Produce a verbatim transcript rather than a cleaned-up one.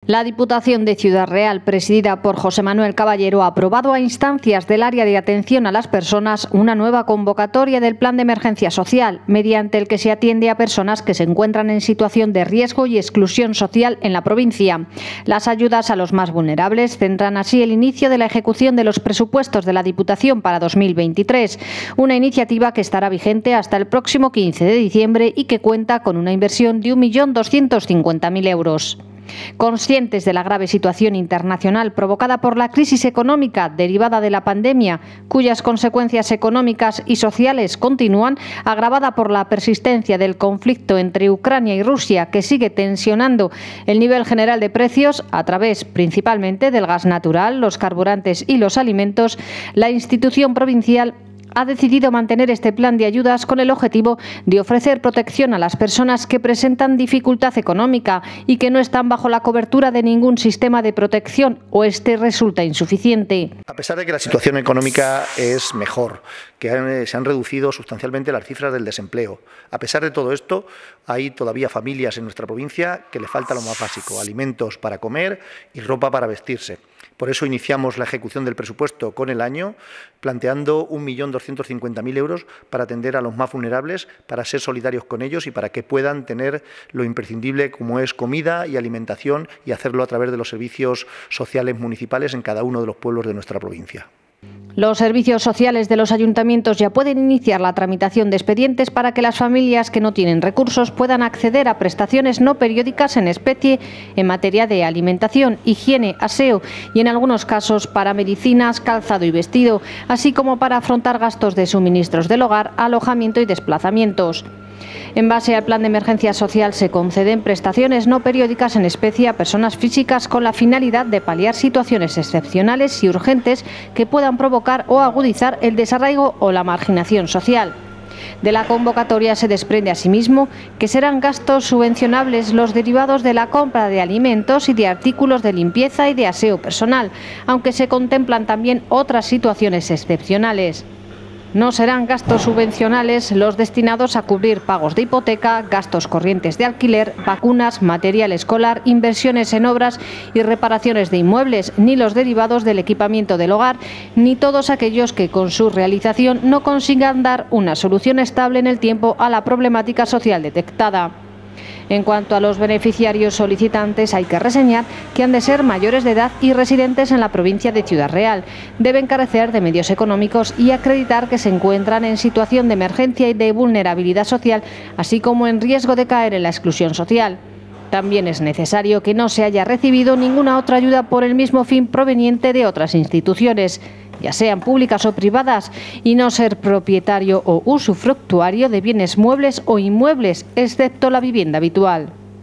La Diputación de Ciudad Real, presidida por José Manuel Caballero, ha aprobado a instancias del área de atención a las personas una nueva convocatoria del Plan de Emergencia Social, mediante el que se atiende a personas que se encuentran en situación de riesgo y exclusión social en la provincia. Las ayudas a los más vulnerables centran así el inicio de la ejecución de los presupuestos de la Diputación para dos mil veintitrés, una iniciativa que estará vigente hasta el próximo quince de diciembre y que cuenta con una inversión de un millón doscientos cincuenta mil euros. Conscientes de la grave situación internacional provocada por la crisis económica derivada de la pandemia, cuyas consecuencias económicas y sociales continúan, agravada por la persistencia del conflicto entre Ucrania y Rusia, que sigue tensionando el nivel general de precios a través principalmente del gas natural, los carburantes y los alimentos, la institución provincial ha decidido mantener este plan de ayudas con el objetivo de ofrecer protección a las personas que presentan dificultad económica y que no están bajo la cobertura de ningún sistema de protección o este resulta insuficiente. A pesar de que la situación económica es mejor, que se han reducido sustancialmente las cifras del desempleo, a pesar de todo esto, hay todavía familias en nuestra provincia que le falta lo más básico: alimentos para comer y ropa para vestirse. Por eso iniciamos la ejecución del presupuesto con el año, planteando un millón doscientos cincuenta mil euros para atender a los más vulnerables, para ser solidarios con ellos y para que puedan tener lo imprescindible como es comida y alimentación, y hacerlo a través de los servicios sociales municipales en cada uno de los pueblos de nuestra provincia. Los servicios sociales de los ayuntamientos ya pueden iniciar la tramitación de expedientes para que las familias que no tienen recursos puedan acceder a prestaciones no periódicas en especie en materia de alimentación, higiene, aseo y en algunos casos para medicinas, calzado y vestido, así como para afrontar gastos de suministros del hogar, alojamiento y desplazamientos. En base al Plan de Emergencia Social se conceden prestaciones no periódicas en especie a personas físicas con la finalidad de paliar situaciones excepcionales y urgentes que puedan provocar o agudizar el desarraigo o la marginación social. De la convocatoria se desprende asimismo que serán gastos subvencionables los derivados de la compra de alimentos y de artículos de limpieza y de aseo personal, aunque se contemplan también otras situaciones excepcionales. No serán gastos subvencionales los destinados a cubrir pagos de hipoteca, gastos corrientes de alquiler, vacunas, material escolar, inversiones en obras y reparaciones de inmuebles, ni los derivados del equipamiento del hogar, ni todos aquellos que con su realización no consigan dar una solución estable en el tiempo a la problemática social detectada. En cuanto a los beneficiarios solicitantes, hay que reseñar que han de ser mayores de edad y residentes en la provincia de Ciudad Real. Deben carecer de medios económicos y acreditar que se encuentran en situación de emergencia y de vulnerabilidad social, así como en riesgo de caer en la exclusión social. También es necesario que no se haya recibido ninguna otra ayuda por el mismo fin proveniente de otras instituciones, ya sean públicas o privadas, y no ser propietario o usufructuario de bienes muebles o inmuebles, excepto la vivienda habitual.